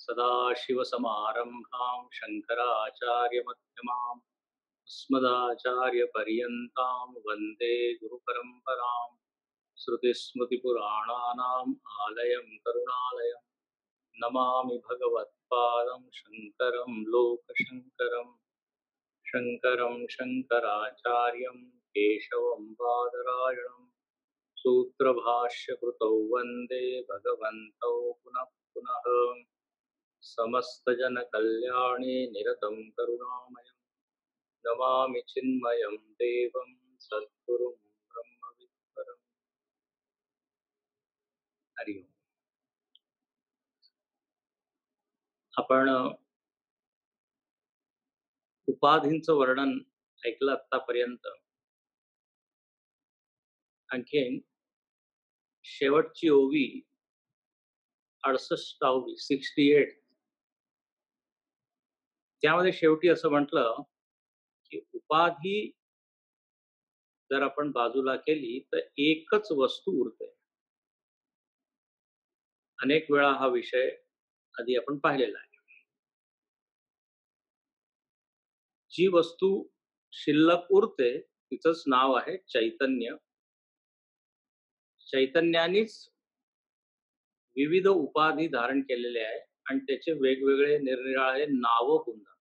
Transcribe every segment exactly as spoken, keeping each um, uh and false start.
सदाशिवसमारम्भां शङ्कराचार्यमध्यमाम् अस्मदाचार्यपर्यन्तां वन्दे गुरुपरम्पराम्। श्रुतिस्मृतिपुराणानाम् आलयं करुणालयं नमामि भगवत्पादं शङ्करं लोकशङ्करम्। शङ्करं शङ्कराचार्यं केशवं बादरायणं सूत्रभाष्यकृतौ वन्दे भगवन्तौ पुनः पुनः। समस्तजनकल्याणे निरतं करुणामयं नमामि चिन्मयं देवं सद्गुरुं ब्रह्मविद्वरम्। हरि ओम. आपण उपाधींचं वर्णन ऐकलं आतापर्यंत. आणखीन शेवटची ओवी अडुसष्टावी सिक्स्टी एट त्यामध्ये शेवटी असं म्हटलं की उपाधी जर आपण बाजूला केली तर एकच वस्तू उरते. अनेक वेळा हा विषय आधी आपण पाहिलेला आहे. जी वस्तू शिल्लक उरते तिचंच नाव आहे चैतन्य. चैतन्यानेच विविध उपाधी धारण केलेले आहे आणि त्याचे वेगवेगळे निरनिराळे नाव होऊन जातात.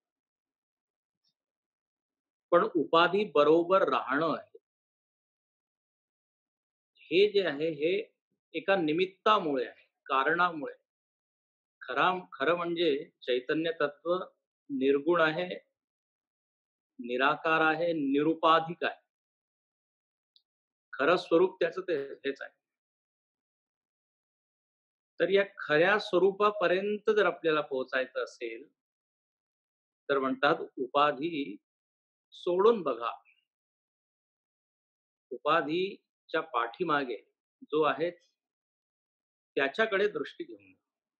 पण उपाधी बरोबर राहणं आहे हे जे आहे हे एका निमित्तामुळे आहे, कारणामुळे. खरा खरं म्हणजे चैतन्य तत्व निर्गुण आहे, निराकार आहे, निरुपाधिक आहे. खरं स्वरूप त्याचं ते हेच आहे. तर या खऱ्या स्वरूपापर्यंत जर आपल्याला पोहोचायचं असेल तर म्हणतात उपाधी सोडून बघा. उपाधीच्या पाठीमागे जो आहे त्याच्याकडे दृष्टी घेऊन.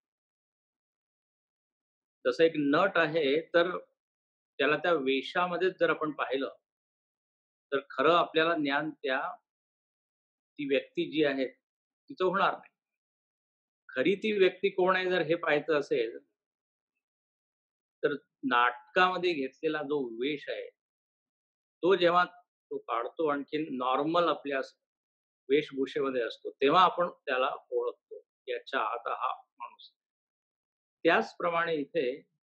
जसं एक नट आहे तर त्याला त्या वेशामध्ये जर आपण पाहिलं तर खरं आपल्याला ज्ञान त्या ती व्यक्ती जी आहे तिचं होणार नाही. खरी ती व्यक्ती कोण आहे जर हे पाहायचं असेल तर नाटकामध्ये घेतलेला जो वेश आहे तो जेव्हा तो काढतो आणखीन नॉर्मल आपल्या वेशभूषेमध्ये असतो तेव्हा आपण त्याला ओळखतो याच्या आत हा माणूस. त्याचप्रमाणे इथे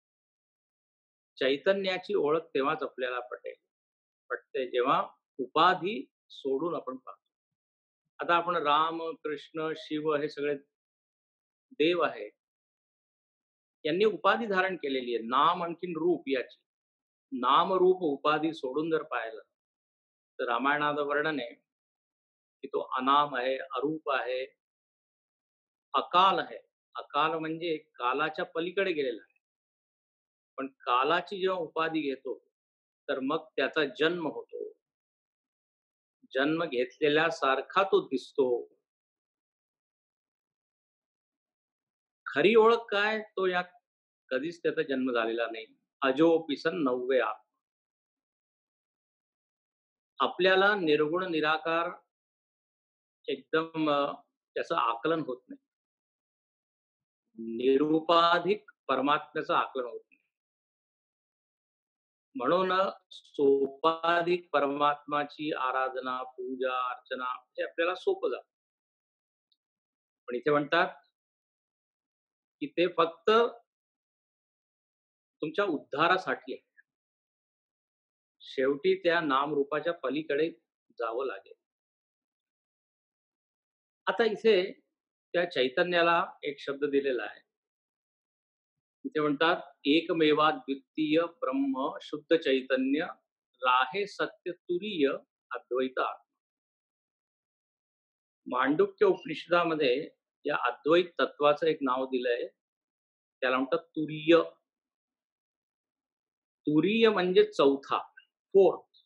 चैतन्याची ओळख तेव्हाच आपल्याला पटेल पटते जेव्हा उपाधी सोडून आपण पाहतो. आता आपण राम कृष्ण शिव हे सगळे देव आहे यांनी उपाधी धारण केलेली आहे. नाम आणखीन रूप याची नाम रूप उपाधी सोडून जर पाहिलं तर रामायणाचं वर्णन आहे की तो अनाम आहे, अरूप आहे, अकाल आहे. अकाल म्हणजे कालाच्या पलीकडे गेलेला आहे. पण कालाची जेव्हा उपाधी घेतो तर मग त्याचा जन्म होतो. जन्म घेतलेल्या सारखा तो दिसतो. खरी ओळख काय तो या कधीच त्याचा जन्म झालेला नाही. अजो पिसन नववे आत्मा. आपल्याला निर्गुण निराकार एकदम त्याचं आकलन होत नाही. निरुपाधिक परमात्म्याचं आकलन होत नाही. म्हणून सोपाधिक परमात्माची आराधना पूजा अर्चना हे आपल्याला सोपं जातं. पण इथे म्हणतात की ते फक्त तुमच्या उद्धारासाठी आहे. शेवटी त्या नामरूपाच्या पलीकडे जावं लागेल. आता इथे त्या चैतन्याला एक शब्द दिलेला आहे. इथे म्हणतात एकमेवा द्वितीय ब्रह्म शुद्ध चैतन्य राहे सत्य तुरीय अद्वैत आत्मा. मांडुक्य उपनिषदामध्ये या अद्वैत तत्वाचं एक नाव दिलंय त्याला म्हणतात तुरीय. तुरीय म्हणजे चौथा, फोर्थ.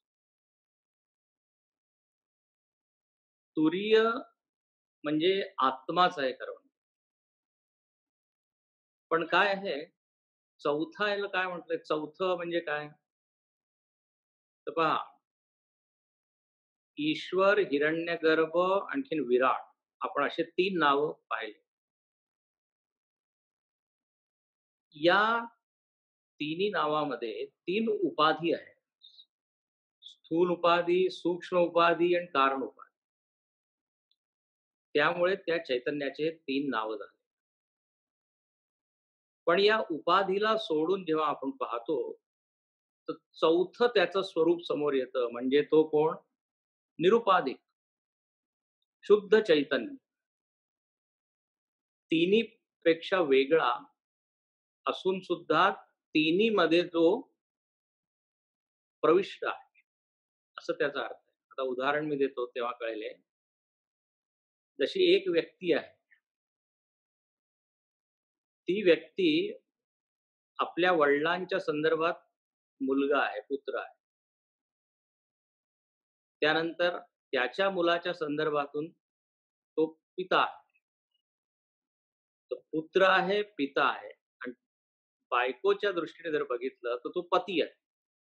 तुरीय म्हणजे आत्माच आहे खरं. पण काय आहे चौथा याला काय म्हटलंय? चौथं म्हणजे काय तर पहा ईश्वर, हिरण्यगर्भ आणखीन विराट आपण असे तीन नावं पाहिले. या तिन्ही नावामध्ये तीन उपाधी आहेत. स्थूल उपाधी, सूक्ष्म उपाधी आणि कारण उपाधी. त्यामुळे त्या चैतन्याचे तीन नावं झाली. पण या उपाधीला सोडून जेव्हा आपण पाहतो, तर चौथं त्याचं स्वरूप समोर येतं. म्हणजे तो कोण? निरुपाधिक, शुद्ध चैतन्य. तिन्ही पेक्षा वेगळा असून सुद्धा तिन्हीमध्ये जो प्रविष्ट आहे, असं त्याचा अर्थ आहे. आता उदाहरण मी देतो तेव्हा कळेल हे. जशी एक व्यक्ती आहे. ती व्यक्ती आपल्या वडिलांच्या संदर्भात मुलगा आहे, पुत्र आहे. त्यानंतर त्याच्या मुलाच्या संदर्भातून तो पिता आहे. तो पुत्र आहे, पिता आहे आणि बायकोच्या दृष्टीने जर बघितलं तर तो पती आहे.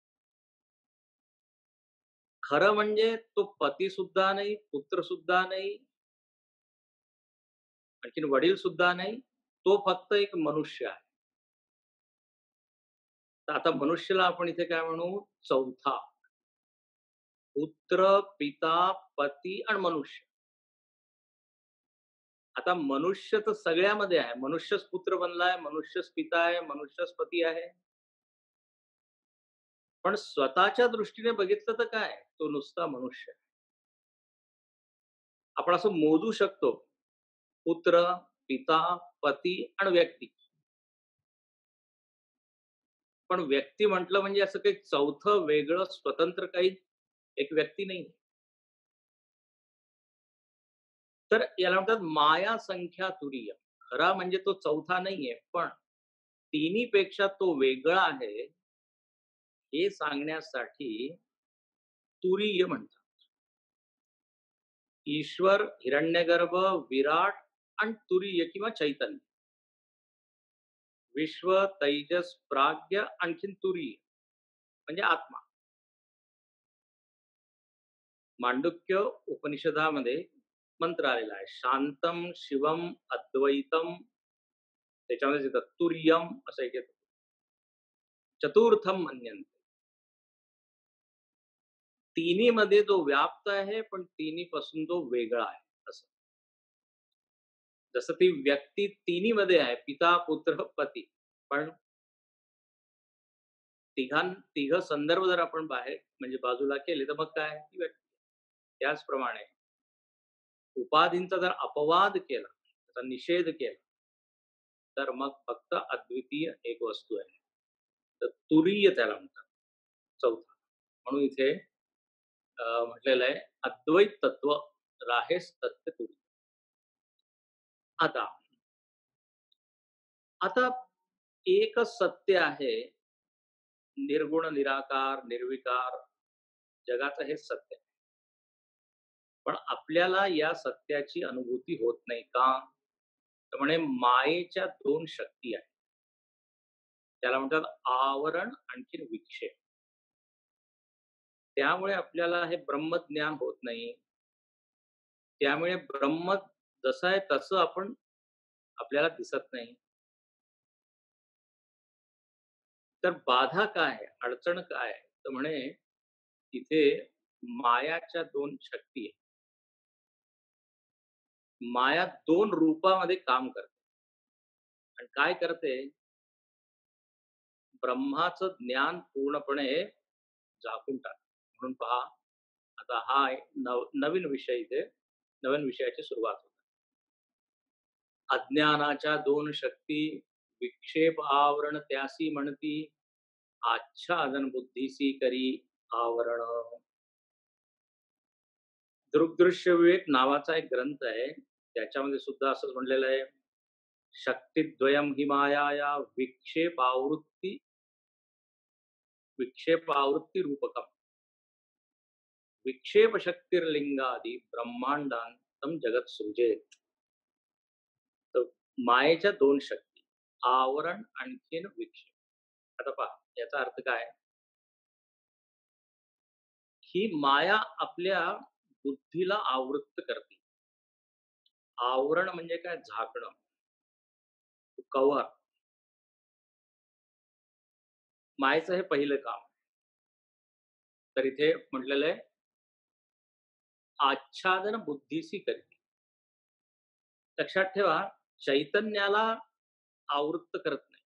खरं म्हणजे तो पती सुद्धा नाही, पुत्र सुद्धा नाही, आणखीन वडील सुद्धा नाही. तो फक्त एक मनुष्य आहे. तर आता मनुष्याला आपण इथे काय म्हणू? चौथा. पुत्र, पिता, पती आणि मनुष्य. आता मनुष्य तर सगळ्यामध्ये आहे. मनुष्यच पुत्र बनलाय, मनुष्यच पिता आहे, मनुष्यच पती आहे. पण स्वतःच्या दृष्टीने बघितलं तर काय? तो नुसता मनुष्य आहे. आपण असं मोजू शकतो. पुत्र, पिता, पती आणि व्यक्ती. पण व्यक्ती म्हटलं म्हणजे असं काही चौथं वेगळं स्वतंत्र काही एक व्यक्ती नाही. तर याला म्हणतात माया संख्या तुरीय. खरा म्हणजे तो चौथा नाहीये, पण तिन्हीपेक्षा तो वेगळा आहे, हे सांगण्यासाठी तुरीय म्हणतात. ईश्वर, हिरण्यगर्भ, विराट आणि तुरीय किंवा चैतन्य. विश्व, तैजस, प्राज्ञ आणखीन तुरीय म्हणजे आत्मा. मांडुक्य उपनिषदामध्ये मंत्र आलेला आहे. शांतम शिवम अद्वैतम, त्याच्यामध्ये येतं तुर्यम असं एक येतं. चतुर्थम मन्यन्ते. तिन्ही मध्ये जो व्याप्त आहे, पण तिन्ही पासून जो वेगळा आहे असं. जसं ती व्यक्ती तिन्ही मध्ये आहे, पिता, पुत्र, पती. पण तिघां तिघ संदर्भ जर आपण बाहेर म्हणजे बाजूला केले, तर मग काय? ती व्यक्ती. त्याचप्रमाणे उपाधींचा जर अपवाद केला, त्याचा निषेध केला, तर मग फक्त अद्वितीय एक वस्तू आहे. तर तुरीय त्याला म्हणतात. चौथा. म्हणून इथे अ, म्हटलेलं आहे अद्वैत तत्व राहेस सत्य तुरी. आता आता एकच सत्य आहे. निर्गुण, निराकार, निर्विकार जगाचं हे सत्य आहे. पण आपल्याला या सत्याची अनुभूती होत नाही का? तर म्हणे मायेच्या दोन शक्ती आहेत. त्याला म्हणतात आवरण आणखीन विक्षेप. त्यामुळे आपल्याला हे ब्रह्मज्ञान होत नाही. त्यामुळे ब्रह्म जसं आहे तसं आपण आपल्याला दिसत नाही. तर बाधा काय आहे? अडचण काय आहे? तर म्हणे तिथे मायाच्या दोन शक्ती आहेत. माया दोन रूपामध्ये काम करते. आणि काय करते? ब्रह्माचं ज्ञान पूर्णपणे झाकून टाकते. म्हणून पहा, आता हा एक नव नवीन विषय इथे नवीन विषयाची सुरुवात होते. अज्ञानाच्या दोन शक्ती विक्षेप आवरण त्यासी म्हणती, आच्छादन बुद्धीसी करी आवरण. दृग्दृश्य विवेक नावाचा एक ग्रंथ आहे. त्याच्यामध्ये सुद्धा असंच म्हणलेलं आहे. शक्तिद्वयम हि मायाया विक्षेप आवृत्ती विक्षेप आवृत्ती रूपकम. विक्षेप शक्तिर्लिंगादी ब्रह्मांडांतम जगत सृजेत. तर मायेच्या दोन शक्ती, आवरण आणखीन विक्षेप. आता पहा याचा अर्थ काय? ही माया आपल्या बुद्धीला आवृत्त करते. आवरण म्हणजे काय? झाकणं, कव्हर. मायेचं हे पहिलं काम. तर इथे म्हटलेलं आहे, आच्छादन बुद्धीसी करते. लक्षात ठेवा, चैतन्याला आवृत्त करत नाही.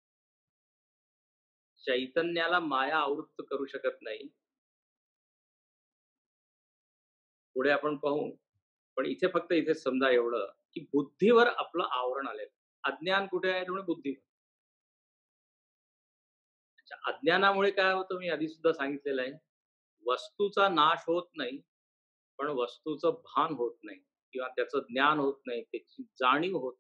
चैतन्याला माया आवृत्त करू शकत नाही. पुढे आपण पाहू. पण इथे फक्त इथे समजा एवढं, की बुद्धीवर आपलं आवरण आलेलं. अज्ञान कुठे आहे? त्यामुळे बुद्धी. अच्छा, अज्ञानामुळे काय होतं मी आधी सुद्धा सांगितलेलं आहे. वस्तूचा नाश होत नाही, पण वस्तूचं भान होत नाही किंवा त्याचं ज्ञान होत नाही, त्याची जाणीव होत नाही.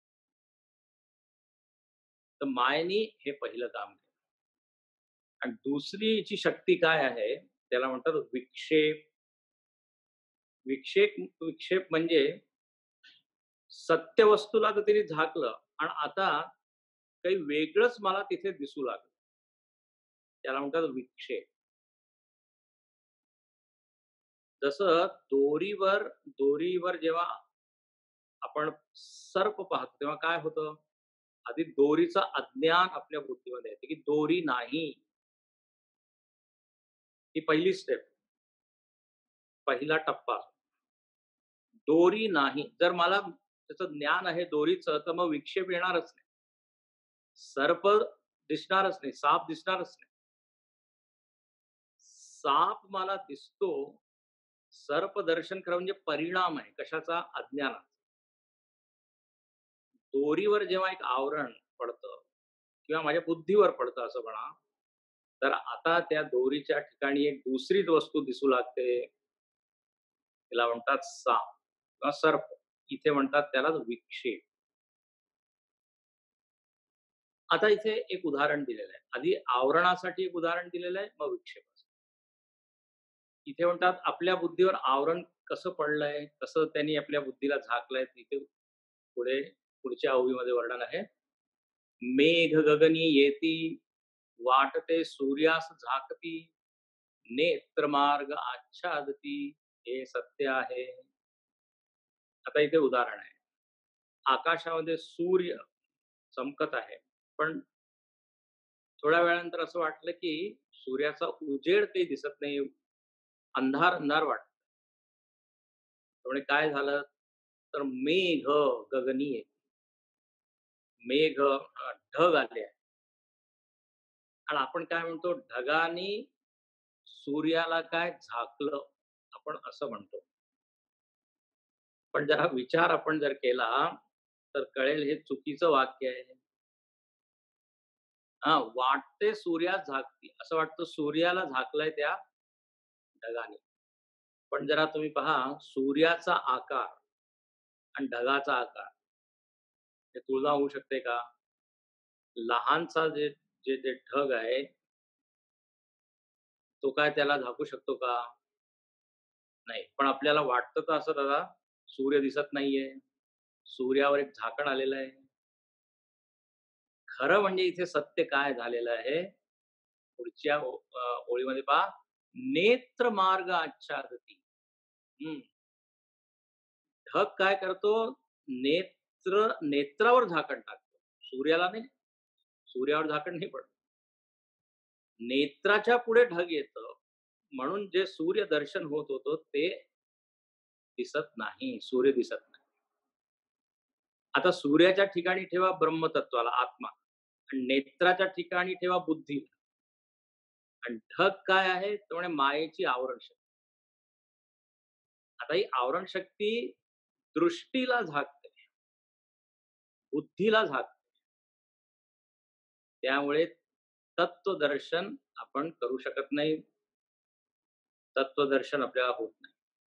तर मायेने हे पहिलं काम केलं. आणि दुसरी जी शक्ती काय आहे, त्याला म्हणतात विक्षेप. विक्षेप विक्षेप म्हणजे सत्य वस्तूला तर तिने झाकलं आणि आता काही वेगळंच मला तिथे दिसू लागलं. त्याला म्हणतात विक्षेप. जसं दोरीवर दोरीवर जेव्हा आपण सर्प पाहतो, तेव्हा काय होतं? आधी दोरीचं अज्ञान आपल्या बुद्धीमध्ये येते, की दोरी नाही. ही पहिली स्टेप, पहिला टप्पा. दोरी नाही. जर मला त्याचं ज्ञान आहे दोरीचं, तर मग विक्षेप येणारच नाही. सर्प दिसणारच नाही, साप दिसणारच नाही. साप मला दिसतो, सर्प दर्शन खरं म्हणजे परिणाम आहे कशाचा? अज्ञानाचा. दोरीवर जेव्हा एक आवरण पडतं किंवा माझ्या बुद्धीवर पडतं असं म्हणा, तर आता त्या दोरीच्या ठिकाणी एक दुसरीच वस्तू दिसू लागते. तिला म्हणतात साप किंवा सर्प. इथे म्हणतात त्याला विक्षेप. आता इथे एक उदाहरण दिलेलं आहे. आधी आवरणासाठी एक उदाहरण दिलेलं आहे, मग विक्षेपाचं. इथे म्हणतात आपल्या बुद्धीवर आवरण कसं पडलंय, कसं त्यांनी आपल्या बुद्धीला झाकलंय, इथे पुढे पुढच्या ओळीमध्ये वर्णन आहे. मेघ गगनी येती, वाटते सूर्यास झाकती, नेत्र मार्ग आच्छादती, हे सत्य आहे. आता इथे उदाहरण आहे. आकाशामध्ये सूर्य चमकत आहे, पण थोड्या वेळानंतर असं वाटलं, की सूर्याचा उजेड काही दिसत नाही. अंधार, अंधार वाटतो. त्यामुळे काय झालं, तर मेघ गगनी येते. मेघ अ, ढग आले आहे. आणि आपण काय म्हणतो, ढगांनी सूर्याला काय झाकलं, आपण असं म्हणतो. पण जरा विचार आपण जर केला, तर कळेल हे चुकीचं वाक्य आहे. हां, वाटते सूर्यास झाकती. असं वाटतं सूर्याला झाकलंय त्या ढगाने. पण जरा तुम्ही पहा सूर्याचा आकार आणि ढगाचा आकार हे तुलना होऊ शकते का? लहानसा जे जे ते ढग आहे, तो काय त्याला झाकू शकतो का? नाही. पण आपल्याला वाटतं तर असं दादा, सूर्य दिसत नाहीये. सूर्यावर एक झाकण आलेलं आहे. खरं म्हणजे इथे सत्य काय झालेलं आहे? पुढच्या ओ अ, ओळीमध्ये पहा, नेत्र मार्ग आच्छादती. हं. ढग काय करतो? नेत्र नेत्रावर झाकण टाकतो. सूर्याला नाही. सूर्यावर झाकण नाही पडत. नेत्राच्या पुढे ढग येतं. म्हणून जे सूर्य दर्शन होत होतं ते दिसत नाही. सूर्य दिसत नाही. आता सूर्याच्या ठिकाणी ठेवा ब्रह्मतत्वाला, आत्मा. आणि नेत्राच्या ठिकाणी ठेवा बुद्धी. आणि ढग काय आहे? तर म्हणे मायेची आवरण शक्ती. आता ही आवरण शक्ती दृष्टीला झाकते, बुद्धीला झाकते. त्यामुळे तत्वदर्शन आपण करू शकत नाही. तत्वदर्शन आपल्याला होत नाही.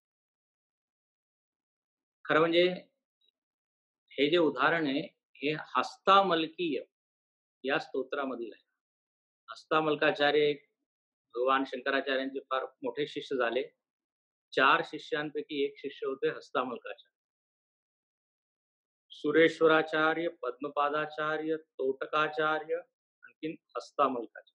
खरं म्हणजे हे जे उदाहरण आहे, हे हस्तामलकीय या स्तोत्रामधील आहे. हस्तामलकाचार्य एक भगवान शंकराचार्यांचे फार मोठे शिष्य झाले. चार शिष्यांपैकी एक शिष्य होते हस्तामलकाचार्य. सुरेश्वराचार्य, पद्मपादाचार्य, तोटकाचार्य, आणखीन हस्तामलकाचार्य.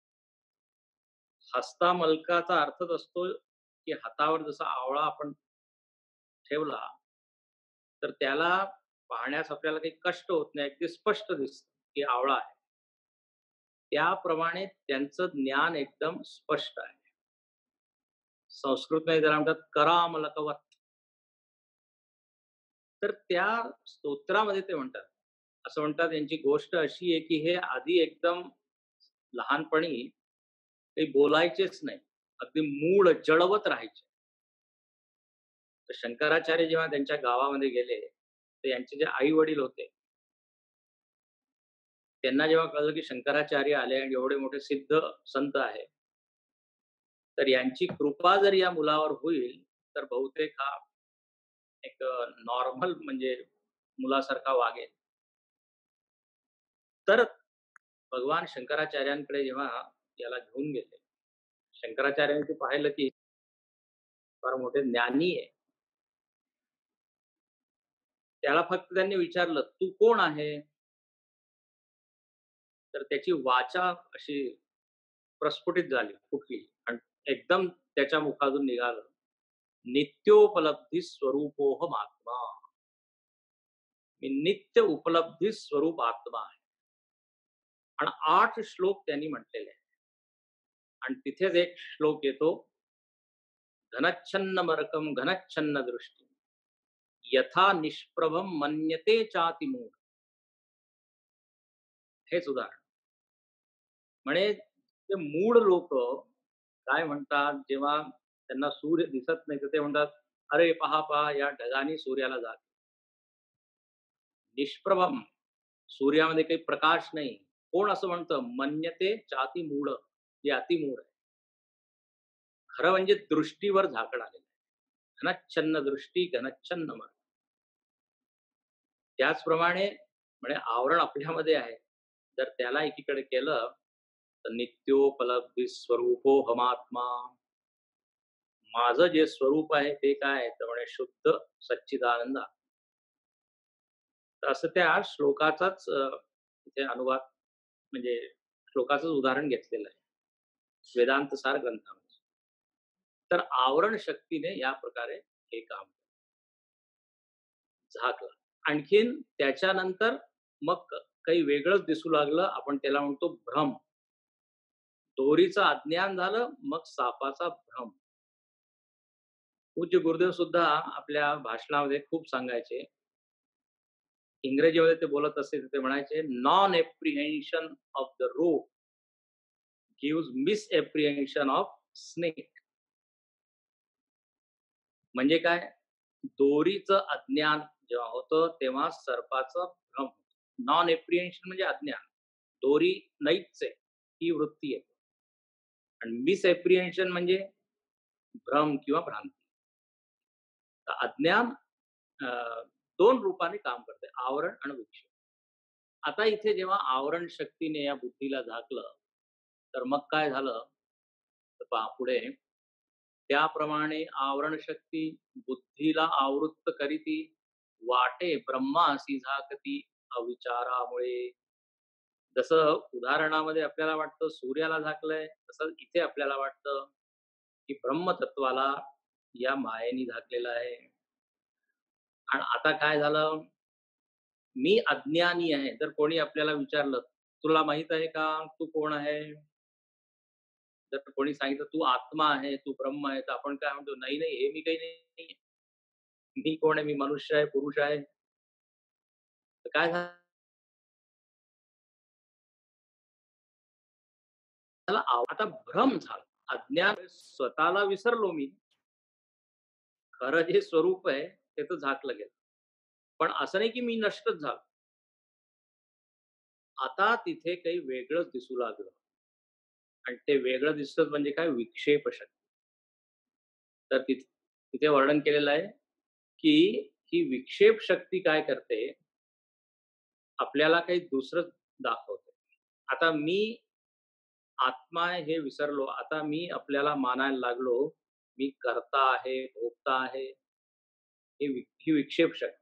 हस्तामलकाचा अर्थच असतो, की हातावर जसा आवळा आपण ठेवला, तर त्याला पाहण्यास आपल्याला काही कष्ट होत नाही. अगदी स्पष्ट दिसतं, की आवळा आहे. त्याप्रमाणे त्यांचं ज्ञान एकदम स्पष्ट आहे. संस्कृतमध्ये त्याला म्हणतात करामलकवत. तर त्या स्तोत्रामध्ये ते म्हणतात. असं म्हणतात यांची गोष्ट अशी आहे, की हे आधी एकदम लहानपणी काही बोलायचेच नाही. अगदी मूळ जडवत राहायचे. तर शंकराचार्य जेव्हा त्यांच्या गावामध्ये गेले, तर यांचे जे आई-वडील होते त्यांना जेव्हा कळलं, की शंकराचार्य आले आणि एवढे मोठे सिद्ध संत आहे. तर यांची कृपा जर या मुलावर होईल, तर बहुतेक हा एक नॉर्मल म्हणजे मुलासारखा वागेल. तर भगवान शंकराचार्यांकडे जेव्हा याला घेऊन गेले, शंकराचार्यांनी ते पाहिलं, की फार मोठे ज्ञानी आहे. त्याला फक्त त्यांनी विचारलं, "तू कोण आहे?" तर त्याची वाचा अशी प्रस्फुटित झाली, फुटली आणि एकदम त्याच्या मुखातून निघालं, "नित्योपलब्धी स्वरूपोहम आत्मा." मी नित्य उपलब्धी स्वरूप आत्मा आहे. आणि आठ श्लोक त्यांनी म्हटलेले आहेत. आणि तिथेच एक श्लोक येतो, घनच्छन्न मरकम घनच्छन्न दृष्टी यथा निष्प्रभम मन्यते चातिमूढ. हेच उदाहरण. म्हणे ते मूढ लोक काय म्हणतात, जेव्हा त्यांना सूर्य दिसत नाही, तर ते म्हणतात, "अरे पहा, पहा या ढगांनी सूर्याला जात." निष्प्रभम, सूर्यामध्ये काही प्रकाश नाही. कोण असं म्हणतं? मन्यते चाती मूढ, जे अतिमूढ आहे. खरं म्हणजे दृष्टीवर झाकण आलेलं आहे. घनच्छन्न दृष्टी, घनच्छन्न मन. त्याचप्रमाणे म्हणजे आवरण आपल्यामध्ये आहे. जर त्याला एकीकडे केलं, तर नित्योपलब्धी स्वरूपो हमात्मा. माझं जे स्वरूप आहे ते काय? तर म्हणे शुद्ध सच्चिदानंद. तर असं त्या श्लोकाचाच अ, इथे अनुवाद म्हणजे श्लोकाचंच उदाहरण घेतलेलं आहे. वेदांत सार ग्रंथामध्ये. तर आवरण शक्तीने या प्रकारे हे काम झाकलं. आणखीन त्याच्यानंतर मग काही वेगळंच दिसू लागलं. आपण त्याला म्हणतो भ्रम. दोरीचं अज्ञान झालं, मग सापाचा भ्रम. पूज्य गुरुदेव सुद्धा आपल्या भाषणामध्ये खूप सांगायचे. इंग्रजीमध्ये ते बोलत असतील, ते म्हणायचे, "non apprehension of the rope gives misapprehension of snake." म्हणजे काय? दोरीचं अज्ञान जेव्हा होतं, तेव्हा सर्पाचं भ्रम. नॉन एप्रिहेन्शन म्हणजे अज्ञान. दोरी नाहीच आहे, ही वृत्ती आहे. आणि मिसएप्रिहेन्शन म्हणजे भ्रम किंवा भ्रांती. तर अज्ञान अ, दोन रूपाने काम करते, आवरण आणि विक्षेप. आता इथे जेव्हा आवरण शक्तीने या बुद्धीला झाकलं, तर मग काय झालं? तर पहा पुढे, त्याप्रमाणे आवरण शक्ती बुद्धीला आवृत्त करीती, वाटे ब्रह्मासी झाकती अविचारामुळे. जसं उदाहरणामध्ये आपल्याला वाटतं सूर्याला झाकलंय, तसं इथे आपल्याला वाटतं, की ब्रह्मतत्वाला या मायेने झाकलेलं आहे. आणि आता काय झालं? मी अज्ञानी आहे. जर कोणी आपल्याला विचारलं, "तुला माहीत आहे का तू कोण आहे?" जर कोणी सांगितलं, "तू आत्मा आहे, तू ब्रह्म आहे." तर आपण काय म्हणतो, "नाही, नाही, हे मी काही नाहीये. मी कोण आहे? मी मनुष्य आहे, पुरुष आहे." तर काय झालं? आव- आता भ्रम झाला. अज्ञान स्वतःला विसरलो मी. खरं जे स्वरूप आहे, ते तर झाकलं गेलं. पण असं नाही की मी नष्टच झालो. आता तिथे काही वेगळंच दिसू लागलं. आणि ते वेगळं दिसतं म्हणजे काय? विक्षेप शक्ती. तर तिथ तिथे वर्णन केलेलं आहे, की ही विक्षेप शक्ती काय करते, आपल्याला काही दुसरंच दाखवते. आता मी आत्मा आहे हे विसरलो. आता मी आपल्याला मानायला लागलो, मी कर्ता आहे, भोगता आहे. ही वि ही विक्षेप शक्ती.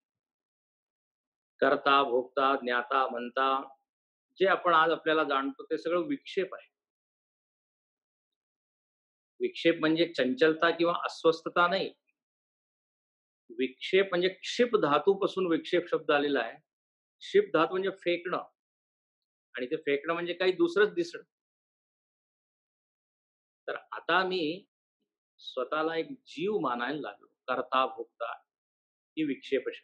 कर्ता, भोगता, ज्ञाता, म्हणता, जे आपण आज आपल्याला जाणतो ते सगळं विक्षेप आहे. विक्षेप म्हणजे चंचलता किंवा अस्वस्थता नाही. विक्षेप म्हणजे क्षिप धातूपासून विक्षेप शब्द आलेला आहे. क्षिप धातू म्हणजे फेकणं. आणि ते फेकणं म्हणजे काही दुसरंच दिसणं. तर आता मी स्वतःला एक जीव मानायला लागलो. कर्ता, भोक्ता ही विक्षेपशक्ती.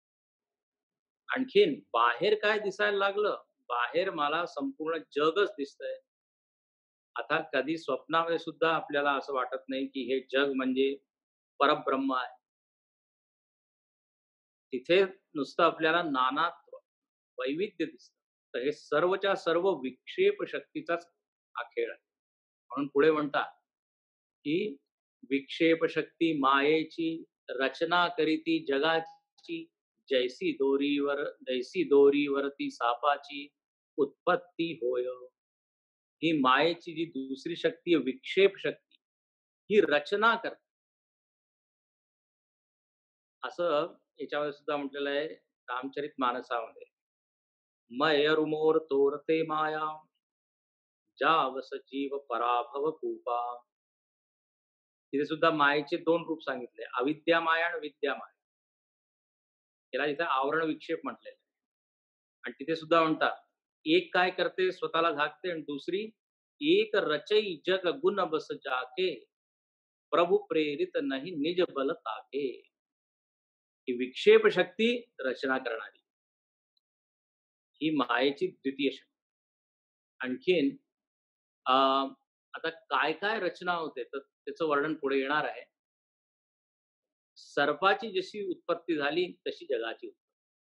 आणखीन बाहेर काय दिसायला लागलं, बाहेर मला संपूर्ण जगच दिसतंय. आता कधी स्वप्नामध्ये सुद्धा आपल्याला असं वाटत नाही, की हे जग म्हणजे परब्रह्म आहे. तिथे नुसतं आपल्याला नानात्व, वैविध्य दिसतं. तर हे सर्वच्या सर्व विक्षेप शक्तीचाच हा खेळ आहे. म्हणून पुढे म्हणतात, की विक्षेप शक्ती मायेची रचना करीती जगाची, जैसी दोरीवर जैसी दोरीवरती सापाची उत्पत्ती होय. ही मायेची जी दुसरी शक्ती आहे, विक्षेप शक्ती, ही रचना करते. असं याच्यामध्ये सुद्धा म्हटलेलं आहे रामचरित मानसामध्ये. मय रुमोर तोरते माया, जावस जीव पराभव कूपा. तिथे सुद्धा मायेचे दोन रूप सांगितले, अविद्या माया आणि विद्या माया. त्याला इथे आवरण विक्षेप म्हटलेलं आहे. आणि तिथे सुद्धा म्हणतात, एक काय करते स्वतःला झाकते आणि दुसरी एक रचई जग गुण बस जाके, प्रभु प्रेरित नाही निज बल ताके. ही विक्षेप शक्ती रचना करणारी, ही मायेची द्वितीय शक्ती. आणखीन अ, आता काय काय रचना होते तर त्याचं वर्णन पुढे येणार आहे. सर्पाची जशी उत्पत्ती झाली तशी जगाची उत्पत्ती.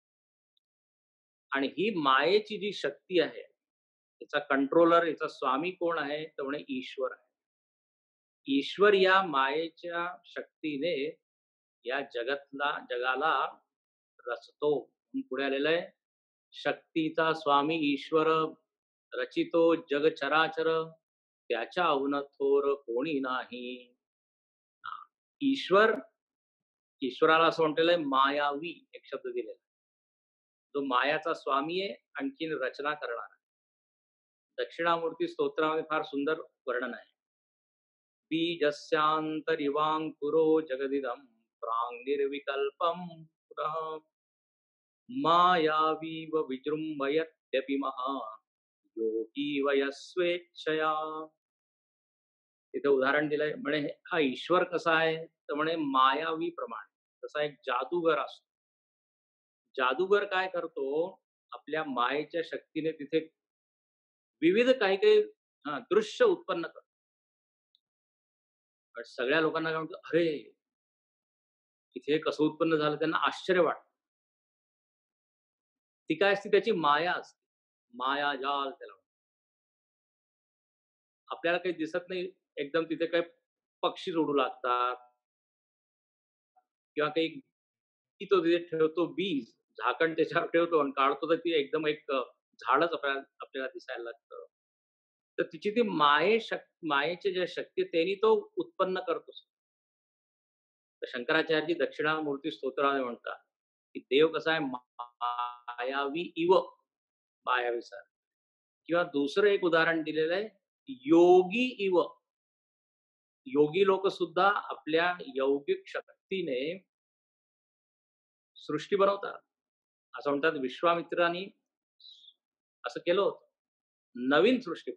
आणि ही मायेची जी शक्ती आहे, याचा कंट्रोलर, याचा स्वामी कोण आहे? तर म्हणे ईश्वर आहे. ईश्वर या मायेच्या शक्तीने या जगतला जगाला रचतो. म्हणून पुढे आलेलं आहे, शक्तीचा स्वामी ईश्वर, रचितो जग चराचर, त्याच्या अवन थोर कोणी नाही. ईश्वर, ईश्वराला असं म्हटलेलं आहे मायावी, एक शब्द दिलेला आहे. तो मायाचा स्वामी आहे, आणखीन रचना करणारा. दक्षिणामूर्ती स्तोत्रामध्ये फार सुंदर वर्णन आहे. बीजस्यान्तरिवाङ्कुरो जगदिदं प्राङ्निर्विकल्पं पुनः मायावीव विजृम्भयत्यपि महा योगी वयस्वेच्छया. तिथे उदाहरण दिलंय, म्हणे हा ईश्वर कसा आहे? तर म्हणे मायावी प्रमाणे. तसा एक जादूगर असतो. जादूगर काय करतो? आपल्या मायेच्या शक्तीने तिथे विविध काही काही हा दृश्य उत्पन्न करतो. पण सगळ्या लोकांना काय म्हणतो, अरे इथे कसं उत्पन्न झालं, त्यांना आश्चर्य वाटतं. ती काय असते? त्याची माया असते. मायाजाल त्याला म्हणतात. आपल्याला काही दिसत नाही. एकदम तिथे काही पक्षी उडू लागतात किंवा काही की तो तिथे ठेवतो बीज, झाकण त्याच्यावर ठेवतो आणि काढतो तर ती एकदम एक अ, झाडच आपल्याला आपल्याला दिसायला लागतं. तर तिची ती माये शक मायेची जी शक्ती त्यांनी तो उत्पन्न करतो. तर शंकराचार्यजी दक्षिणामूर्ती स्तोत्रामध्ये म्हणतात, की देव कसा आहे मायावी इव, मायावीसारखा. किंवा दुसरं एक उदाहरण दिलेलं आहे, योगी इव. योगी लोक सुद्धा आपल्या यौगिक शक्तीने सृष्टी बनवतात. असं म्हणतात विश्वामित्रांनी असं केलं होतं. नवीन सृष्टी.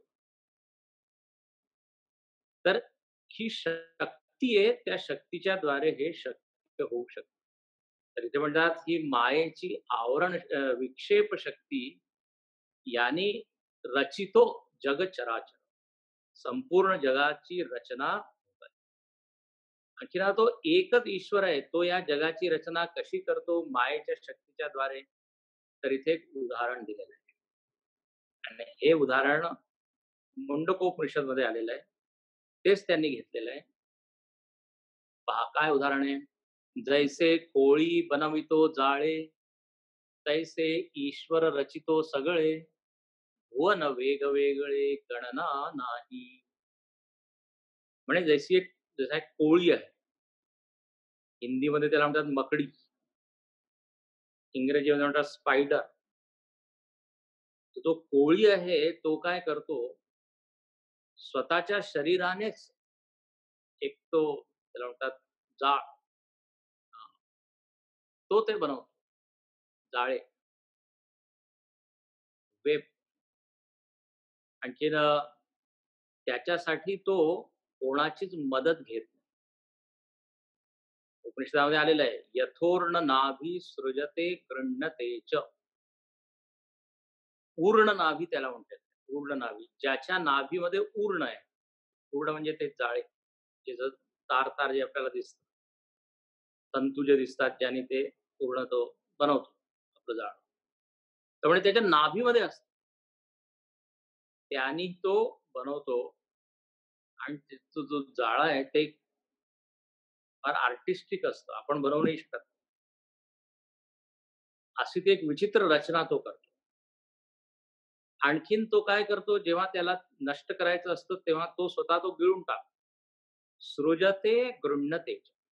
तर ही शक्ती आहे, त्या शक्तीच्या द्वारे हे शक्य होऊ शकतं. तर इथे म्हणतात ही मायेची आवरण अ, विक्षेप शक्ती यानी रचितो जग चराचर. संपूर्ण जगाची रचना होत आहे. आणखीन हा तो एकच ईश्वर आहे. तो या जगाची रचना कशी करतो मायेच्या शक्तीच्या द्वारे, तर इथे एक उदाहरण दिलेलं आहे. आणि हे उदाहरण मुंडकोपनिषदमध्ये आलेलं आहे. तेच त्यांनी घेतलेलं आहे. पहा काय उदाहरण आहे. जैसे कोळी बनवितो जाळे, तैसे ईश्वर रचितो सगळे, भुवन वेगवेगळे गणना नाही. म्हणे जैसी एक जसा एक कोळी आहे. हिंदीमध्ये त्याला म्हणतात मकडी. इंग्रजीमध्ये म्हणतात स्पायडर. तर तो कोळी आहे, तो काय करतो, स्वतःच्या शरीरानेच एक तो त्याला म्हणतात जाळ, हां, तो ते बनवतो. जाळे, वेब. आणखीन अ, त्याच्यासाठी तो कोणाचीच मदत घेत नाही. उपनिषदामध्ये आलेलं आहे, "यथोर्न नाभी सृजते गृह्णते च." पूर्ण नाभी त्याला म्हणतात. पूर्ण नाभी. ज्याच्या नाभीमध्ये ऊर्ण आहे. ऊर्ण म्हणजे ते जाळे, जे जर तार-तार जे आपल्याला दिसतात. तंतू जे दिसतात ज्याने ते पूर्ण तो बनवतो आपलं जाळं. त्यामुळे त्याच्या नाभीमध्ये असतं. त्यानी तो बनवतो आणि त्याचा जो जाळा आहे ते फार आर्टिस्टिक असतं. आपण बनवू नाही शकत. अशी ती एक विचित्र रचना तो करतो. आणखीन तो काय करतो, जेव्हा त्याला नष्ट करायचं असतं, तेव्हा तो स्वतः तो गिळून टाकतो. सृजते गृह्णते.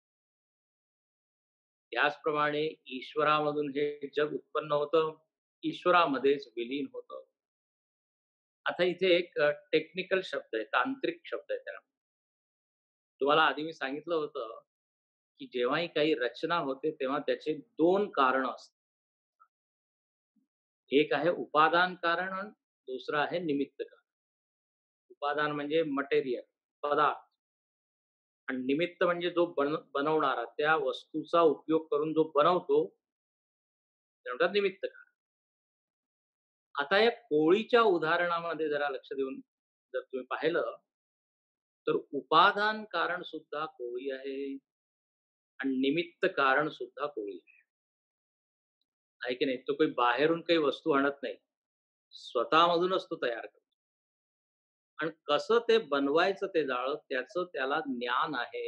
त्याचप्रमाणे ईश्वरामधून हे जग उत्पन्न होतं, ईश्वरामध्येच विलीन होतं. आता इथे एक टेक्निकल शब्द आहे, तांत्रिक शब्द आहे त्याला. तुम्हाला आधी मी सांगितलं होतं, की जेव्हाही काही रचना होते, तेव्हा त्याचे दोन कारणं असतात. एक आहे उपादान कारण आणि दुसरं आहे निमित्त कारण. उपादान म्हणजे मटेरियल, पदार्थ आणि निमित्त म्हणजे जो बन बनवणारा, त्या वस्तूचा उपयोग करून जो बनवतो, ते म्हणतात निमित्त कारण. आता या पोळीच्या उदाहरणामध्ये जरा लक्ष देऊन जर तुम्ही पाहिलं, तर उपादान कारण सुद्धा कोळी आहे आणि निमित्त कारण सुद्धा कोळी आहे. आहे की नाही? तो काही बाहेरून काही वस्तू आणत नाही. स्वतःमधूनच तो तयार करतो. आणि कसं ते बनवायचं ते जाळं त्याचं त्याला ज्ञान आहे.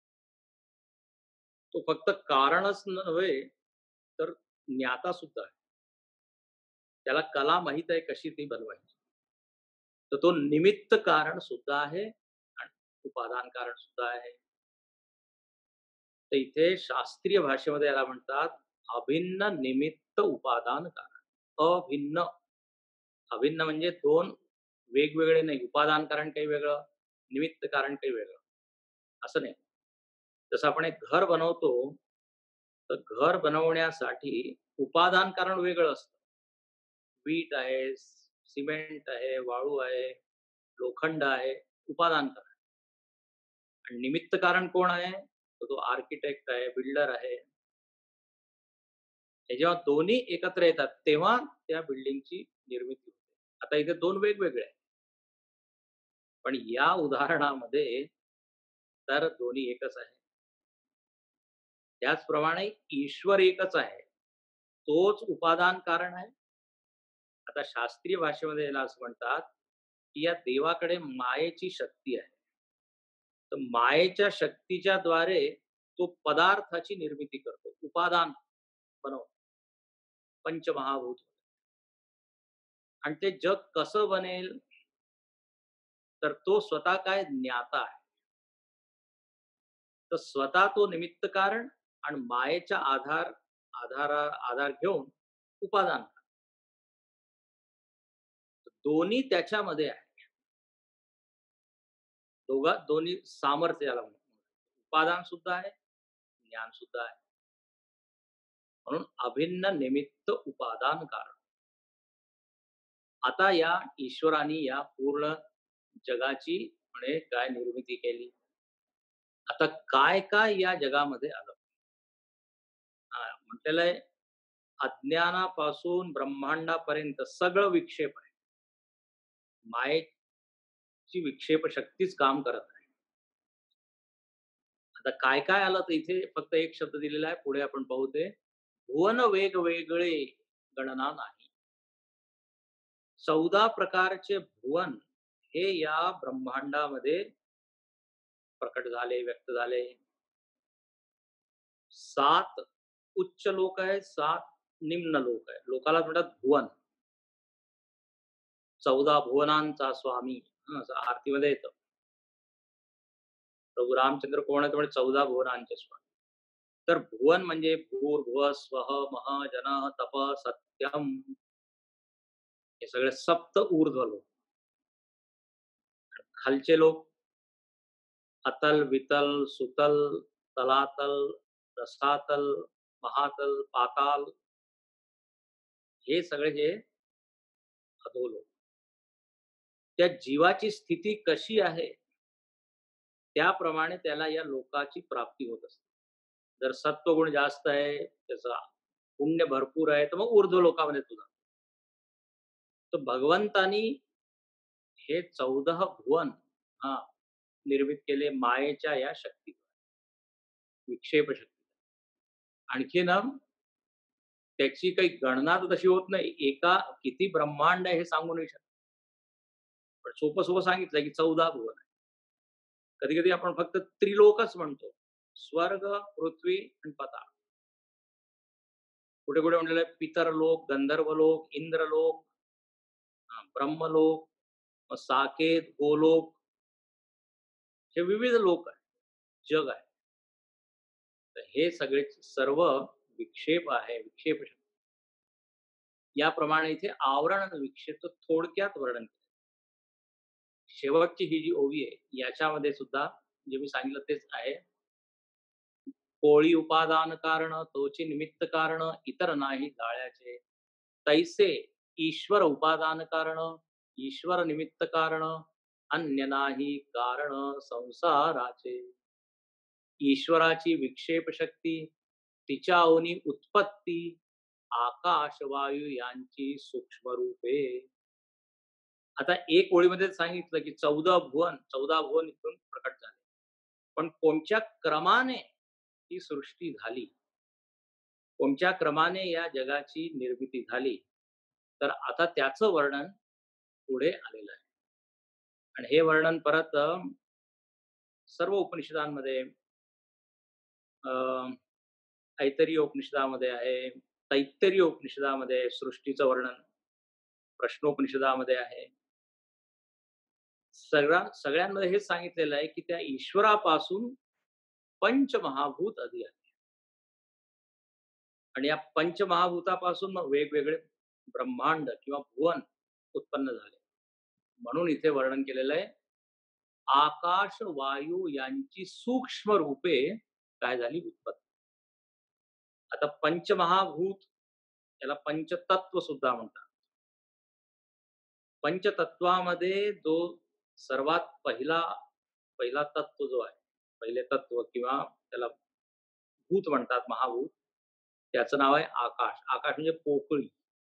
तो फक्त कारणच नव्हे, तर ज्ञाता सुद्धा आहे. त्याला कला माहीत आहे कशी ती बनवायची. तर तो निमित्त कारण सुद्धा आहे आणि उपादान कारण सुद्धा आहे. तर इथे शास्त्रीय भाषेमध्ये याला म्हणतात अभिन्न निमित्त उपादान कारण. अभिन्न. अभिन्न म्हणजे दोन वेगवेगळे नाही. उपादान कारण काही वेगळं, निमित्त कारण काही वेगळं. असं नाही. जसं आपण एक घर बनवतो, तर घर बनवण्यासाठी उपादान कारण वेगळं असतं. वीट आहे, सिमेंट आहे, वाळू आहे, लोखंड आहे, उपादान कारण. आणि निमित्त कारण कोण आहे? तर तो आर्किटेक्ट आहे, बिल्डर आहे. हे जेव्हा दोन्ही एकत्र येतात, तेव्हा त्या बिल्डिंगची निर्मिती होते. आता इथे दोन वेगवेगळे आहेत. पण या उदाहरणामध्ये तर दोन्ही एकच आहे. त्याचप्रमाणे ईश्वर एकच आहे. तोच उपादान कारण आहे. आता शास्त्रीय भाषेमध्ये याला असं म्हणतात, की या देवाकडे मायेची शक्ती आहे. तर मायेच्या शक्तीच्या द्वारे तो पदार्थाची निर्मिती करतो. उपादान बनवतो. पंचमहाभूत. आणि ते जग कसं बनेल, तर तो स्वतः काय ज्ञाता आहे. तर स्वतः तो निमित्त कारण आणि मायेच्या आधार आधारा आधार घेऊन उपादान. दोन्ही त्याच्यामध्ये आहे. दोघा दोन्ही सामर्थ्य याला म्हणतात. उपादान सुद्धा आहे, ज्ञान सुद्धा आहे. म्हणून अभिन्न निमित्त उपादान कारण. आता या ईश्वराने या पूर्ण जगाची म्हणे काय निर्मिती केली. आता काय-काय या जगामध्ये आलं? हां, म्हटलेलं आहे अज्ञानापासून ब्रह्मांडापर्यंत सगळं विक्षेप आहे. मायेची विक्षेप शक्तीच काम करत आहे. आता काय-काय आलं तर इथे फक्त एक शब्द दिलेला आहे. पुढे आपण पाहू ते. भुवन वेगवेगळे गणना नाही. चौदा प्रकारचे भुवन हे या ब्रह्मांडामध्ये प्रकट झाले, व्यक्त झाले. सात उच्च लोक आहेत, सात निम्न लोक आहेत. लोकाला म्हणतात भुवन. चौदा भुवनांचा स्वामी हं, असं आरतीमध्ये येतं. प्रभू रामचंद्र कोण आहेत? म्हणजे चौदा भुवनांचे स्वामी. तर भुवन म्हणजे भूर्भुवः स्वः मह जनः तप सत्यम हे सगळे सप्त ऊर्ध्व लोक. खालचे लोक अतल, वितल, सुतल, तलातल, रसातल, महातल, पाताल हे सगळे जे अधोलोक. त्या जीवाची स्थिती कशी आहे, त्याप्रमाणे त्याला या लोकाची प्राप्ती होत असते. जर सत्वगुण जास्त आहे, त्याचं पुण्य भरपूर आहे, तर मग ऊर्ध्व लोकामध्ये तो जातो. तर भगवंतानी हे चौदा भुवन हां, निर्मित केले मायेच्या या शक्ती, विक्षेप शक्ती. आणखी ना त्याची काही गणना तर तशी होत नाही. एका किती ब्रह्मांड आहे हे सांगू नाही शकत. पण सोपं-सोपं सांगितलंय की चौदा भुवन आहे. कधी-कधी आपण फक्त त्रिलोकच म्हणतो. स्वर्ग, पृथ्वी आणि पाताळ. कुठे-कुठे म्हटलेलं आहे पितरलोक, गंधर्वलोक, इंद्रलोक, हां, ब्रह्मलोक, मग साकेत, गोलोक हे विविध लोक आहेत, जग आहे. तर हे सगळे सर्व विक्षेप आहे, विक्षेप शक्ती. याप्रमाणे इथे आवरण आणि विक्षेपचं थोडक्यात वर्णन केलं. शेवटची ही जी ओवी आहे, याच्यामध्ये सुद्धा जे मी सांगितलं तेच आहे. पोळी उपादान कारण, तोची निमित्त कारण, इतर नाही जाळ्याचे. तैसे ईश्वर उपादान कारण, ईश्वर निमित्त कारण, अन्य नाही कारण संसाराचे. ईश्वराची विक्षेप शक्ती, तिच्या ओनी उत्पत्ती, आकाश वायू यांची सूक्ष्म रूपे. आता एक ओळीमध्ये सांगितलं की चौदा भुवन, चौदा भुवन इथून प्रकट झाले. पण कोणत्या क्रमाने ही सृष्टी झाली, कोणत्या क्रमाने या जगाची निर्मिती झाली, तर आता त्याचं वर्णन पुढे आलेलं आहे. आणि हे वर्णन परत अ, सर्व उपनिषदांमध्ये अ, ऐतरीय उपनिषदामध्ये आहे, तैत्तरीय उपनिषदामध्ये आहे, सृष्टीचं वर्णन प्रश्नोपनिषदामध्ये आहे. सगळ्या सगळ्यांमध्ये हेच सांगितलेलं आहे की त्या ईश्वरापासून पंचमहाभूत आधी आहे. आणि या पंचमहाभूतापासून मग वेगवेगळे ब्रह्मांड किंवा भुवन उत्पन्न झाले. म्हणून इथे वर्णन केलेलं आहे, आकाश, वायू यांची सूक्ष्म रूपे काय झाली उत्पत्ती. आता पंचमहाभूत याला पंचतत्व सुद्धा म्हणतात. पंचतत्वामध्ये जो सर्वात पहिला पहिला तत्व जो आहे, पहिले तत्व किंवा त्याला भूत म्हणतात, महाभूत, त्याचं नाव आहे आकाश. आकाश म्हणजे पोकळी.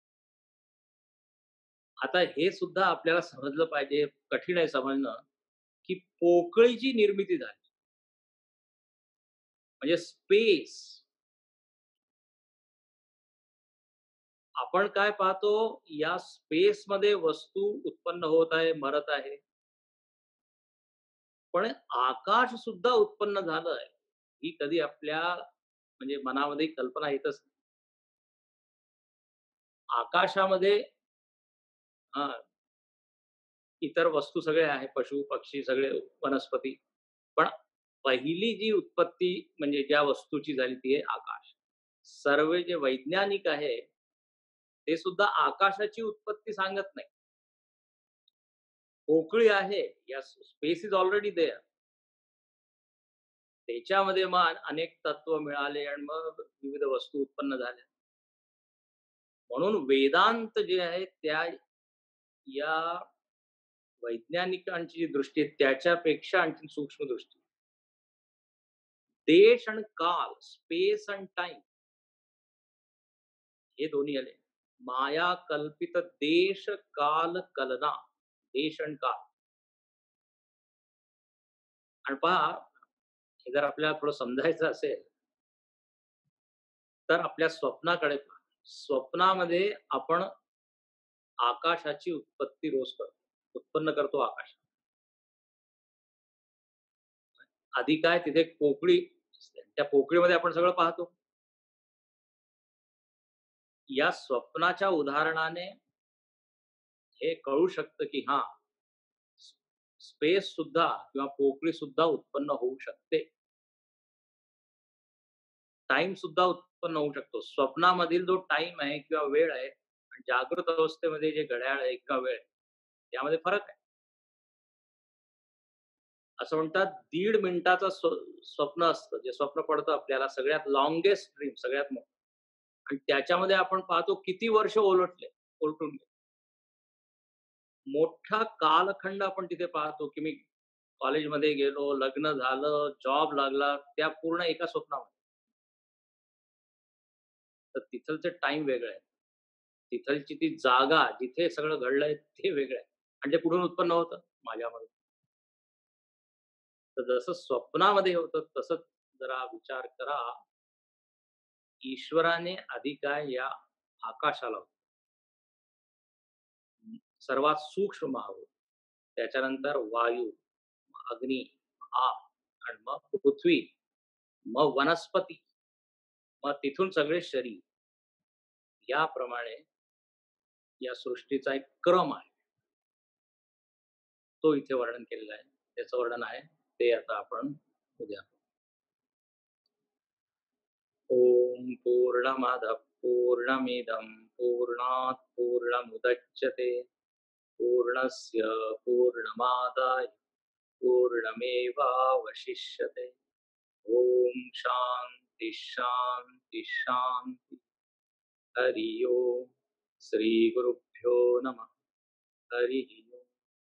आता हे सुद्धा आपल्याला समजलं पाहिजे, कठीण आहे समजणं, की पोकळीची निर्मिती झाली. म्हणजे स्पेस. आपण काय पाहतो, या स्पेसमध्ये वस्तू उत्पन्न होत आहे, मरत आहे. पण आकाश सुद्धा उत्पन्न झालंय, ही कधी आपल्या म्हणजे मनामध्ये कल्पना येतच नाही. आकाशामध्ये हां, इतर वस्तू सगळे आहे, पशु, पक्षी सगळे, वनस्पती. पण पहिली जी उत्पत्ती म्हणजे ज्या वस्तूची झाली ती आहे आकाश. सर्व जे वैज्ञानिक आहे, ते सुद्धा आकाशाची उत्पत्ती सांगत नाही. पोकळी आहे, या स्पेस इज ऑलरेडी देअर. त्याच्यामध्ये मग अनेक तत्व मिळाले आणि मग विविध वस्तू उत्पन्न झाल्या. म्हणून वेदांत जे आहे त्या या वैज्ञानिकांची जी दृष्टी आहे त्याच्यापेक्षा आणखी सूक्ष्म दृष्टी. देश आणि काल, स्पेस अँड टाइम, हे दोन्ही आले. माया कल्पित देश काल कलना, देश आणि काल. आणि पहा, हे जर आपल्याला थोडं समजायचं असेल, तर आपल्या स्वप्नाकडे पहा. स्वप्नामध्ये आपण आकाशाची उत्पत्ती रोज करतो, उत्पन्न करतो आकाश. आधी काय तिथे एक पोकळी असते, त्या पोकळीमध्ये आपण सगळं पाहतो. या स्वप्नाच्या उदाहरणाने हे कळू शकतं की हा स्पेस सुद्धा किंवा पोकळी सुद्धा उत्पन्न होऊ शकते. टाइम सुद्धा उत्पन्न होऊ शकतो. स्वप्नामधील जो टाइम आहे किंवा वेळ आहे आणि जागृत अवस्थेमध्ये जे घड्याळ आहे किंवा वेळ आहे, त्यामध्ये फरक आहे. असं म्हणतात दीड मिनिटाचं स्व स्वप्न असतं, जे स्वप्न पडतं आपल्याला सगळ्यात लाँगेस्ट ड्रीम, सगळ्यात मोठं. आणि त्याच्यामध्ये आपण पाहतो किती वर्ष ओलटले, उलटून गेले. मोठा कालखंड आपण तिथे पाहतो, की मी कॉलेजमध्ये गेलो, लग्न झालं, जॉब लागला, त्या पूर्ण एका स्वप्नामध्ये. तर तिथलचं टाईम वेगळं आहे. तिथलची ती जागा, जिथे सगळं घडलंय ते वेगळं आहे. आणि ते कुठून उत्पन्न होतं? माझ्यामधून. तर जसं स्वप्नामध्ये होतं, तसंच जरा विचार करा, ईश्वराने आधी काय या आकाशाला सर्वात सूक्ष्म महाभूत, त्याच्यानंतर वायू, मग अग्नी, आग आणि मग पृथ्वी, मग वनस्पती, मग तिथून सगळे शरीर. याप्रमाणे या सृष्टीचा एक क्रम आहे. तो इथे वर्णन केलेला आहे. त्याचं वर्णन आहे ते आता आपण उद्या. ओम पूर्णमदः पूर्णमिदं पूर्णात् पूर्णमुदच्यते पूर्णस्य पूर्णमादाय पूर्णमेवावशिष्यते. ओम शांति शांति शांति. हरि ओम. श्री गुरुभ्यो नमः. हरि